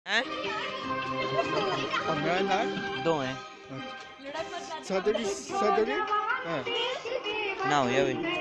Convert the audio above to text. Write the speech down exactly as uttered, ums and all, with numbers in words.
हैं? पंगा ना दो हैं। सदरी सदरी हाँ ना हो या भाई।